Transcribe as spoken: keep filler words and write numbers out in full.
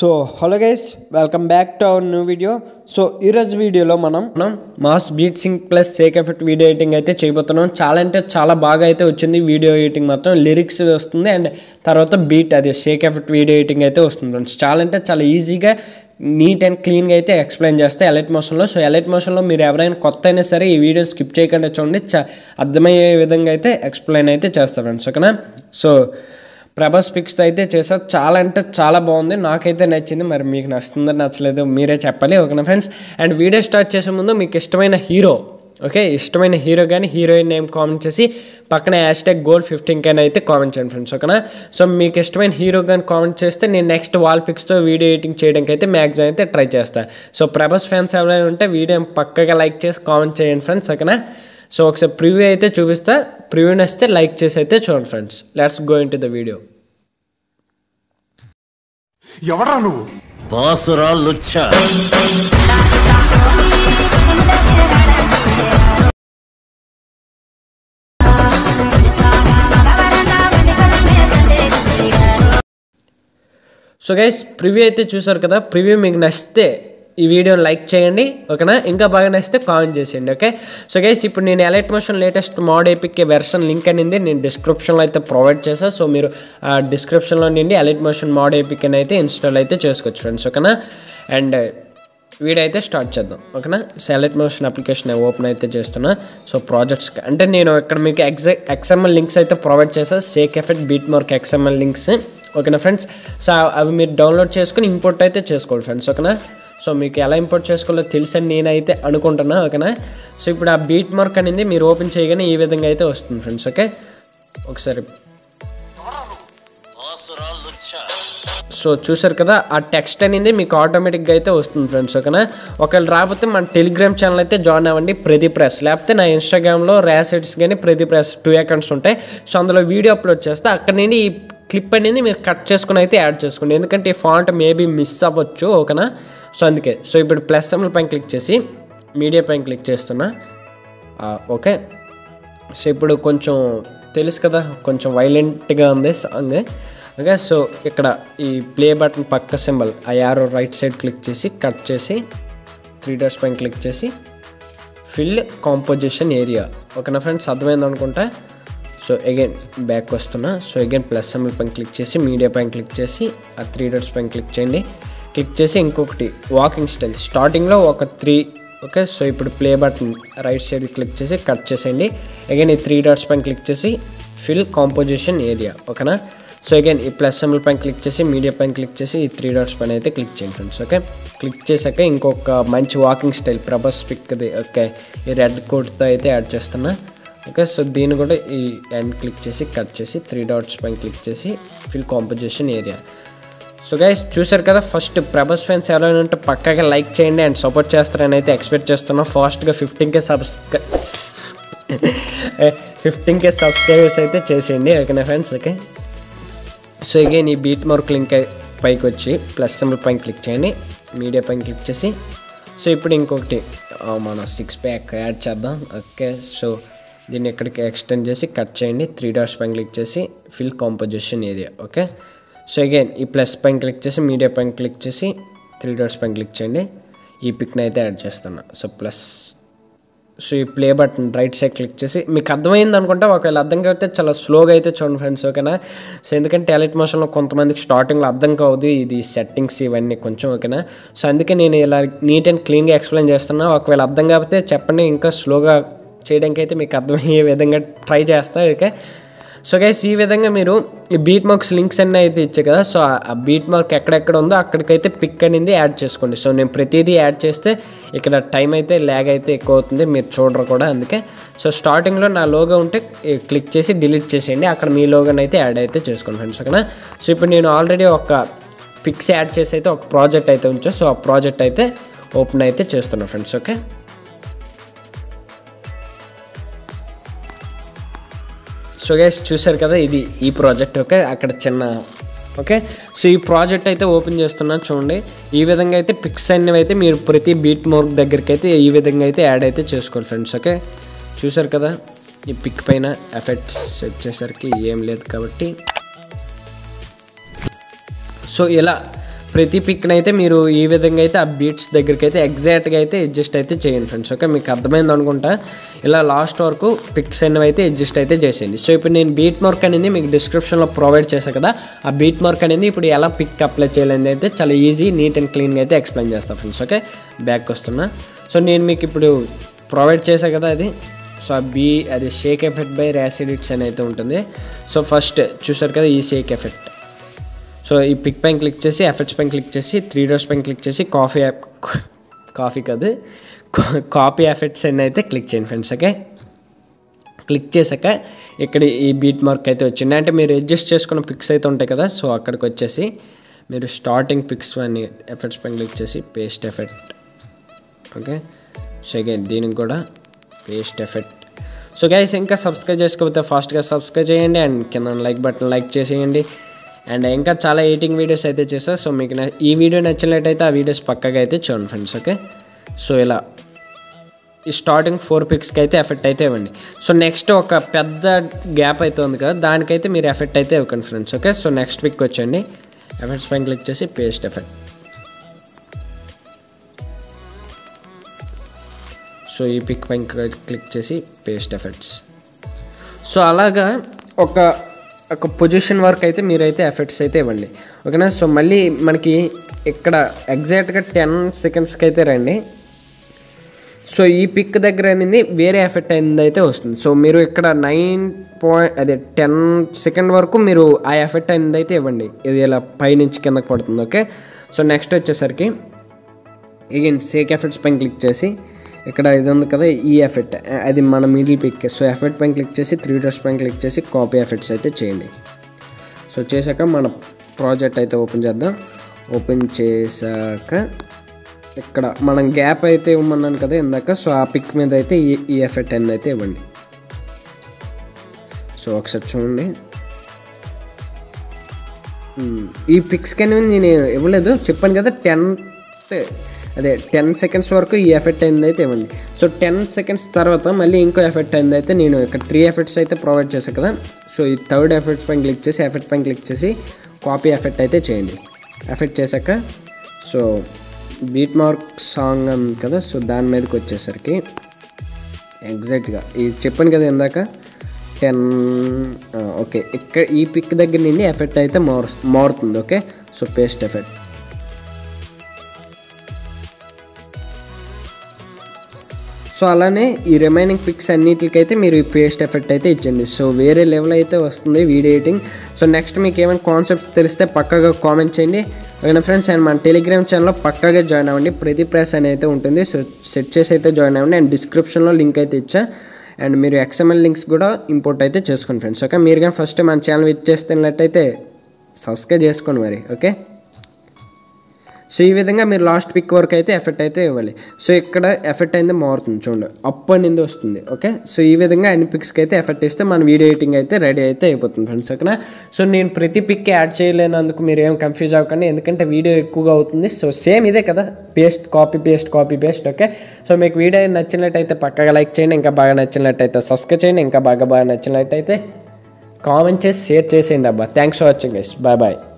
So hello guys, welcome back to our new video. So ఈరోజు వీడియోలో మనం మనం mass beat sync plus shake effect video editing అయితే చేయబోతున్నాం. చాలా అంటే చాలా బాగా అయితే వచ్చింది వీడియో ఎడిటింగ్. మొత్తం లిరిక్స్ వస్తుంది అండ్ తర్వాత బీట్ అది షేక్ ఎఫెక్ట్ వీడియో ఎడిటింగ్ అయితే వస్తుంది ఫ్రెండ్స్. చాలా అంటే చాలా ఈజీగా నీట్ అండ్ క్లీన్గా అయితే ఎక్స్ప్లెయిన్ చేస్తే Alightmotionలో. సో Alightmotionలో మీరు ఎవరైనా కొత్త అయినా సరే ఈ వీడియో స్కిప్ చేయకుండా చూడండి, చ అర్థమయ్యే విధంగా అయితే ఎక్స్ప్లెయిన్ అయితే చేస్తాను ఫ్రెండ్స్, ఓకేనా. సో ప్రభాస్ పిక్స్ అయితే చేసారు, చాలా అంటే చాలా బాగుంది, నాకైతే నచ్చింది. మరి మీకు నచ్చుతుందో నచ్చలేదు మీరే చెప్పాలి, ఓకేనా ఫ్రెండ్స్. అండ్ వీడియో స్టార్ట్ చేసే ముందు మీకు ఇష్టమైన హీరో, ఓకే, ఇష్టమైన హీరో కానీ హీరోయిన్ నేమ్ కామెంట్ చేసి పక్కన హ్యాష్ ట్యాగ్ గోల్డ్ ఫిఫ్టీన్ కానీ అయితే కామెంట్ చేయండి ఫ్రెండ్స్, ఓకేనా. సో మీకు ఇష్టమైన హీరో కానీ కామెంట్ చేస్తే నేను నెక్స్ట్ వాల్ పిక్స్తో వీడియో ఎడిటింగ్ చేయడానికి అయితే మ్యాక్సిమం అయితే ట్రై చేస్తాను. సో ప్రభాస్ ఫ్యాన్స్ ఎవరైనా ఉంటే వీడియో పక్కగా లైక్ చేసి కామెంట్ చేయండి ఫ్రెండ్స్, ఓకేనా. సో ఒకసారి ప్రివ్యూ అయితే చూపిస్తా, ప్రివ్యూ నచ్చితే లైక్ చేసి అయితే చూడండి friends. Let's go into the video. ఎవరా నువ్వు? బాసురా లుచ్చా. సో గైస్, ప్రివ్యూ అయితే చూసారు కదా. ప్రివ్యూ మీకు నచ్చితే ఈ వీడియోని లైక్ చేయండి, ఓకేనా. ఇంకా బాగా నచ్చితే కామెంట్ చేసేయండి, ఓకే. సో గైస్, ఇప్పుడు నేను Alightmotion latest mod APK version link అనేది నేను డిస్క్రిప్షన్లో అయితే ప్రొవైడ్ చేశాను. సో మీరు ఆ డిస్క్రిప్షన్లో నుండి Alightmotion మోడ్ ఏపీక్ అని అయితే ఇన్స్టాల్ అయితే చేసుకోవచ్చు ఫ్రెండ్స్, ఓకేనా. అండ్ వీడియో అయితే స్టార్ట్ చేద్దాం, ఓకేనా. సో Alightmotion అప్లికేషన్ ఓపెన్ అయితే చేస్తున్నా. సో ప్రాజెక్ట్స్ అంటే నేను ఇక్కడ మీకు ఎగ్జా ఎక్స్ఎంఎల్ లింక్స్ అయితే ప్రొవైడ్ చేశాను, shake effect beat mark XML links, ఓకేనా ఫ్రెండ్స్. సో అవి మీరు డౌన్లోడ్ చేసుకుని ఇంపోర్ట్ అయితే చేసుకోవాలి ఫ్రెండ్స్, ఓకేనా. సో మీకు ఎలా ఇంపోర్ట్ చేసుకోవాలో తెలుసని నేనైతే అనుకుంటున్నా, ఓకేనా. సో ఇప్పుడు ఆ బీట్ మార్క్ అనేది మీరు ఓపెన్ చేయగానే ఈ విధంగా అయితే వస్తుంది ఫ్రెండ్స్, ఓకే. ఒకసారి సో చూసారు కదా, ఆ టెక్స్ట్ అనేది మీకు ఆటోమేటిక్గా అయితే వస్తుంది ఫ్రెండ్స్, ఓకేనా. ఒకవేళ రాకపోతే మన టెలిగ్రామ్ ఛానల్ అయితే జాయిన్ అవ్వండి, ప్రదీప్రాష్. లేకపోతే నా ఇన్స్టాగ్రామ్లో rasheditz కానీ ప్రదీప్రాష్ టూ అకౌంట్స్ ఉంటాయి. సో అందులో వీడియో అప్లోడ్ చేస్తే అక్కడ నుండి ఈ క్లిప్ అనేది మీరు కట్ చేసుకుని అయితే యాడ్ చేసుకోండి, ఎందుకంటే ఈ ఫాంట్ మేబీ మిస్ అవ్వచ్చు, ఓకేనా. సో అందుకే. సో ఇప్పుడు ప్లస్ సింబల్ పైన క్లిక్ చేసి మీడియా పైన క్లిక్ చేస్తున్నా, ఓకే. సో ఇప్పుడు కొంచెం తెలుసు కదా, కొంచెం వైలెంట్గా ఉంది సాంగ్, ఓకే. సో ఇక్కడ ఈ ప్లే బటన్ పక్క సింబల్ ఆ యారో రైట్ సైడ్ క్లిక్ చేసి కట్ చేసి త్రీ డాట్స్ పైన క్లిక్ చేసి ఫిల్ కాంపోజిషన్ ఏరియా, ఓకేనా ఫ్రెండ్స్, అర్థమైంది అనుకుంటా. సో అగైన్ బ్యాక్ వస్తున్నా. సో అగైన్ ప్లస్ సింబల్ పైన క్లిక్ చేసి మీడియా పైన క్లిక్ చేసి ఆ త్రీ డాట్స్ పైన క్లిక్ చేయండి. క్లిక్ చేసి ఇంకొకటి వాకింగ్ స్టైల్ స్టార్టింగ్లో ఒక త్రీ, ఓకే. సో ఇప్పుడు play button right side click చేసి కట్ చేసేయండి. అగైన్ ఈ త్రీ డాట్స్ పైన క్లిక్ చేసి ఫిల్ కాంపోజిషన్ ఏరియా, ఓకేనా. సో అగైన్ ఈ ప్లస్ సింబల్ పైన క్లిక్ చేసి మీడియా పైన క్లిక్ చేసి ఈ త్రీ డాట్స్ పైన అయితే క్లిక్ చేయండి ఫ్రెండ్స్, ఓకే. క్లిక్ చేశాక ఇంకొక మంచి వాకింగ్ స్టైల్ ప్రభాస్ పిక్ది, ఓకే, ఈ రెడ్ కోట్తో అయితే యాడ్ చేస్తున్నా, ఓకే. సో దీన్ని కూడా ఈ ఎండ్ క్లిక్ చేసి కట్ చేసి త్రీ డాట్స్ పైన క్లిక్ చేసి fill composition area. So guys చూసారు కదా, ఫస్ట్ ప్రభాస్ ఫ్యాన్స్ ఎవరైనా ఉంటే పక్కగా లైక్ చేయండి అండ్ సపోర్ట్ చేస్తారని అయితే ఎక్స్పెక్ట్ చేస్తున్నా. ఫాస్ట్గా ఫిఫ్టీన్ కే సబ్స్క్రై ఫిఫ్టీన్ కే సబ్స్క్రైబర్స్ అయితే చేసేయండి, ఓకేనా ఫ్రెండ్స్, ఓకే. సో అగైన్ ఈ బీట్ మార్క్ లింక్ పైకి వచ్చి ప్లస్ సింబల్ పైన క్లిక్ చేయండి, మీడియా పైన క్లిక్ చేసి సో ఇప్పుడు ఇంకొకటి మన సిక్స్ ప్యాక్ యాడ్ చేద్దాం, ఓకే. సో దీన్ని ఇక్కడికి ఎక్స్టెండ్ చేసి కట్ చేయండి, త్రీ డాట్స్ పైన క్లిక్ చేసి fill composition area, okay. So again ఈ ప్లస్ పైన క్లిక్ చేసి మీడియా పైన క్లిక్ చేసి త్రీ డాట్స్ పైన క్లిక్ చేయండి, ఈ పిక్ని అయితే యాడ్ చేస్తున్నా. సో ప్లస్ సో ఈ play button right side click చేసి మీకు అర్థమైంది అనుకుంటా, ఒకవేళ అర్థం కాకపోతే చాలా స్లోగా అయితే చూడండి ఫ్రెండ్స్, ఓకేనా. సో ఎందుకంటే Alightmotionలో కొంతమందికి స్టార్టింగ్లో అర్థం కావద్దు ఇది సెట్టింగ్స్ ఇవన్నీ కొంచెం, ఓకేనా. సో అందుకే నేను ఇలా నీట్ అండ్ క్లీన్గా ఎక్స్ప్లెయిన్ చేస్తున్నా. ఒకవేళ అర్థం కాకపోతే చెప్పండి, ఇంకా స్లోగా చేయడానికి అయితే మీకు అర్థమయ్యే విధంగా ట్రై చేస్తా, ఓకే. సో గైస్ ఈ విధంగా మీరు ఈ బీట్ మార్క్స్ లింక్స్ అన్నీ అయితే ఇచ్చాయి కదా, సో ఆ బీట్ మార్క్ ఎక్కడెక్కడ ఉందో అక్కడికైతే పిక్ అనేది యాడ్ చేసుకోండి. సో నేను ప్రతిదీ యాడ్ చేస్తే ఇక్కడ టైం అయితే ల్యాగ్ అయితే ఎక్కువ అవుతుంది, మీరు చూడరు కూడా, అందుకే. సో స్టార్టింగ్లో నా లోగో ఉంటే క్లిక్ చేసి డిలీట్ చేసేయండి, అక్కడ మీ లోగోని అయితే యాడ్ అయితే చేసుకోండి ఫ్రెండ్స్, ఓకేనా. సో ఇప్పుడు నేను ఆల్రెడీ ఒక పిక్స్ యాడ్ చేసి అయితే ఒక ప్రాజెక్ట్ అయితే ఉంచా. సో ఆ ప్రాజెక్ట్ అయితే ఓపెన్ అయితే చేస్తున్నాను ఫ్రెండ్స్, ఓకే. సో గైస్ చూసారు కదా, ఇది ఈ ప్రాజెక్ట్, ఓకే. అక్కడ చిన్న, ఓకే. సో ఈ ప్రాజెక్ట్ అయితే ఓపెన్ చేస్తున్నాను చూడండి. ఈ విధంగా అయితే పిక్స్ అనేవి అయితే మీరు ప్రతి బీట్ మార్క్ దగ్గరికి అయితే ఈ విధంగా అయితే యాడ్ అయితే చేసుకోవాలి ఫ్రెండ్స్, ఓకే. చూసారు కదా, ఈ పిక్ పైన ఎఫెక్ట్స్ వచ్చేసరికి ఏం లేదు కాబట్టి సో ఇలా ప్రతి పిక్ని అయితే మీరు ఈ విధంగా అయితే ఆ బీట్స్ దగ్గరికి అయితే ఎగ్జాక్ట్గా అయితే అడ్జస్ట్ అయితే చేయండి ఫ్రెండ్స్. ఓకే, మీకు అర్థమైంది అనుకుంటా. ఇలా లాస్ట్ వరకు పిక్స్ అనేవి అయితే అడ్జస్ట్ అయితే చేసేయండి. సో ఇప్పుడు నేను బీట్ మార్క్ అనేది మీకు డిస్క్రిప్షన్లో ప్రొవైడ్ చేశాను కదా, ఆ బీట్ మార్క్ అనేది ఇప్పుడు ఎలా పిక్ అప్లై చేయాలని అయితే చాలా ఈజీ, నీట్ అండ్ క్లీన్గా అయితే ఎక్స్ప్లెయిన్ చేస్తాను ఫ్రెండ్స్. ఓకే, బ్యాక్ వస్తున్నా. సో నేను మీకు ఇప్పుడు ప్రొవైడ్ చేశాను కదా అది. సో ఆ బీ అది షేక్ ఎఫెక్ట్ బై రాషెడిట్స్ అని అయితే ఉంటుంది. సో ఫస్ట్ చూసారు కదా ఈ షేక్ ఎఫెక్ట్. సో ఈ పిక్ పైన క్లిక్ చేసి ఎఫెక్ట్స్ పైన క్లిక్ చేసి త్రీ డాట్స్ పైన క్లిక్ చేసి కాఫీ యాప్ కాఫీ కాదు కాపీ ఎఫెక్ట్స్ అని అయితే క్లిక్ చేయండి ఫ్రెండ్స్. ఓకే, క్లిక్ చేశాక ఇక్కడ ఈ బీట్ మార్క్ అయితే వచ్చింది. అంటే మీరు అడ్జస్ట్ చేసుకున్న పిక్స్ అయితే ఉంటాయి కదా, సో అక్కడికి వచ్చేసి మీరు స్టార్టింగ్ పిక్స్ అని ఎఫెక్ట్స్ పైన క్లిక్ చేసి paste effect. Okay, so again దీనికి కూడా పేస్ట్ ఎఫెక్ట్. సో గైస్ ఇంకా సబ్స్క్రైబ్ చేసుకోకపోతే ఫాస్ట్గా సబ్స్క్రైబ్ చేయండి అండ్ కింద లైక్ బటన్ లైక్ చేసేయండి. అండ్ ఇంకా చాలా ఎడిటింగ్ వీడియోస్ అయితే చేస్తా. సో మీకు ఈ వీడియో నచ్చినట్టయితే ఆ వీడియోస్ పక్కగా అయితే చూడండి ఫ్రెండ్స్. ఓకే, సో ఇలా ఈ స్టార్టింగ్ ఫోర్ పిక్స్కి అయితే ఎఫెక్ట్ అయితే ఇవ్వండి. సో నెక్స్ట్ ఒక పెద్ద గ్యాప్ అయితే ఉంది కదా, దానికైతే మీరు ఎఫెక్ట్ అయితే ఇవ్వకండి friends. Okay, so next pic వచ్చండి, ఎఫెక్ట్స్ పైన క్లిక్ చేసి పేస్ట్ ఎఫెక్ట్. సో ఈ పిక్ పైన క్లిక్ చేసి పేస్ట్ ఎఫెక్ట్స్. సో అలాగా ఒక ఒక పొజిషన్ వరకు అయితే మీరైతే ఎఫెక్ట్స్ అయితే ఇవ్వండి. ఓకేనా, సో మళ్ళీ మనకి ఇక్కడ ఎగ్జాక్ట్గా టెన్ సెకండ్స్కి అయితే రండి. సో ఈ పిక్ దగ్గర అనేది వేరే ఎఫెక్ట్ అయింది అయితే వస్తుంది. సో మీరు ఇక్కడ నైన్ పాయింట్ అదే టెన్ సెకండ్ వరకు మీరు ఆ ఎఫెక్ట్ అయింది అయితే ఇవ్వండి. ఇది ఇలా పైనుంచి కిందకి పడుతుంది. ఓకే, సో నెక్స్ట్ వచ్చేసరికి అగైన్ షేక్ ఎఫెక్ట్స్ పైన క్లిక్ చేసి ఇక్కడ ఇది ఉంది కదా ఈ ఎఫెక్ట్, అది మన మిడిల్ పిక్. సో ఎఫెక్ట్ పైన క్లిక్ చేసి త్రీ డాట్స్ పైన క్లిక్ చేసి కాపీ ఎఫెక్ట్స్ అయితే చేయండి. సో చేశాక మన ప్రాజెక్ట్ అయితే ఓపెన్ చేద్దాం. ఓపెన్ చేశాక ఇక్కడ మనం గ్యాప్ అయితే ఇవ్వమన్నాను కదా ఇందాక, సో ఆ పిక్ మీద అయితే ఈ ఈ ఎఫెక్ట్ అనేది అయితే ఇవ్వండి. సో ఒకసారి చూడండి, ఈ పిక్స్కి అనేవి నేను ఇవ్వలేదు చెప్పాను కదా, టెన్ అదే టెన్ సెకండ్స్ వరకు ఈ ఎఫెక్ట్ అయింది అయితే ఇవ్వండి. సో టెన్ సెకండ్స్ తర్వాత మళ్ళీ ఇంకో ఎఫెక్ట్ అయింది అయితే నేను ఇక్కడ త్రీ ఎఫెక్ట్స్ అయితే ప్రొవైడ్ చేశాను కదా. సో ఈ థర్డ్ ఎఫెక్ట్స్ పైన క్లిక్ చేసి ఎఫెక్ట్ పైన క్లిక్ చేసి కాపీ ఎఫెక్ట్ అయితే చేయండి. ఎఫెక్ట్ చేశాక సో బీట్ మార్క్ సాంగ్ ఉంది కదా, సో దాని మీదకి వచ్చేసరికి ఎగ్జాక్ట్గా ఇది చెప్పాను కదా ఇందాక టెన్. ఓకే, ఇక్కడ ఈ పిక్ దగ్గర నుండి ఎఫెక్ట్ అయితే మారు మారుతుంది. Okay, so paste effect. So అలానే ఈ రిమైనింగ్ పిక్స్ అన్నిటికైతే మీరు ఈ పేస్ట్ ఎఫెక్ట్ అయితే ఇచ్చండి. సో వేరే లెవెల్ అయితే వస్తుంది వీడియో ఎడిటింగ్. సో నెక్స్ట్ మీకు ఏమైనా కాన్సెప్ట్స్ తెలిస్తే పక్కగా కామెంట్ చేయండి. ఓకేనా ఫ్రెండ్స్, అండ్ మన టెలిగ్రామ్ ఛానల్లో పక్కగా జాయిన్ అవ్వండి. ప్రదీప్రాష్ అని అయితే ఉంటుంది. సో సెట్ చేసి అయితే జాయిన్ అవ్వండి. అండ్ డిస్క్రిప్షన్లో లింక్ అయితే ఇచ్చా. అండ్ మీరు ఎక్స్ఎంఎల్ లింక్స్ కూడా ఇంపోర్ట్ అయితే చేసుకోండి ఫ్రెండ్స్. ఓకే, మీరు కానీ ఫస్ట్ మన ఛానల్ విజిట్ చేస్తున్నట్టయితే సబ్స్క్రైబ్ చేసుకోండి మరి. ఓకే, సో ఈ విధంగా మీరు లాస్ట్ పిక్ వరకు అయితే ఎఫెక్ట్ అయితే ఇవ్వాలి. సో ఇక్కడ ఎఫెక్ట్ అయితే మారుతుంది చూడండి, అప్ అనేది వస్తుంది. ఓకే, సో ఈ విధంగా అన్ని పిక్స్కి అయితే ఎఫెక్ట్ ఇస్తే మన వీడియో ఎడిటింగ్ అయితే రెడీ అయితే అయిపోతుంది ఫ్రెండ్స్. ఓకేనా, సో నేను ప్రతి పిక్ యాడ్ చేయలేనందుకు మీరు ఏం కన్ఫ్యూజ్ అవ్వకండి, ఎందుకంటే వీడియో ఎక్కువగా అవుతుంది. సో సేమ్ ఇదే కదా, paste copy paste copy paste. Okay, so మీకు వీడియో నచ్చినట్టయితే పక్కగా లైక్ చేయండి, ఇంకా బాగా నచ్చినట్టయితే సబ్స్క్రైబ్ చేయండి, ఇంకా బాగా బాగా నచ్చినట్టయితే కామెంట్ చేసి షేర్ చేసేయండి అబ్బా. Thanks for watching guys, bye bye.